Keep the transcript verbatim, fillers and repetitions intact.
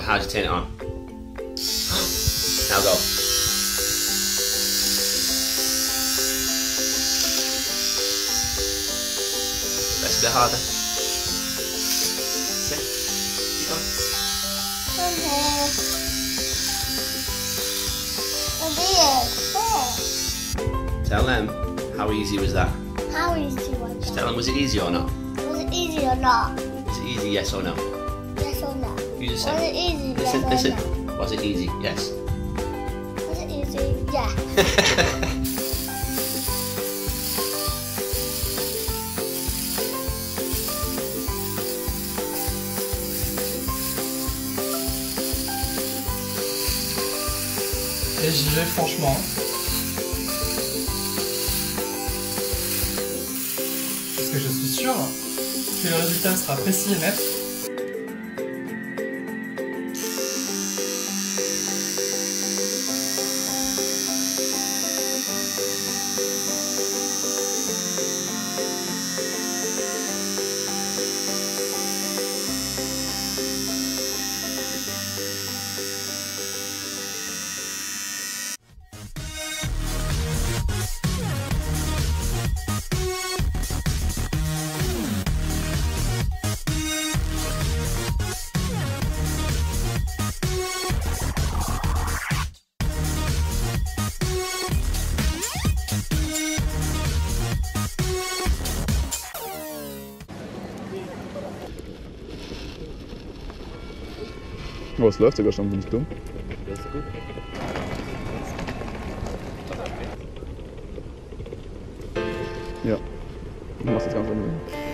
how do you turn it on? Now go. Press a bit harder. Sit. Keep going. Tell them, how easy was that? How easy was Just that? tell them, was it easy or not? Was it easy or not? Was it easy, yes or no? Yes or no? You just Was say. it easy? Listen, yes listen. or no? Was it easy? Yes. Was it easy? Yeah. Et j'y vais franchement. Parce que je suis sûr que le résultat sera précis et net. Oh, es läuft sogar schon, bin ich dumm? Das ist gut. Ja. Du machst das ganz anders.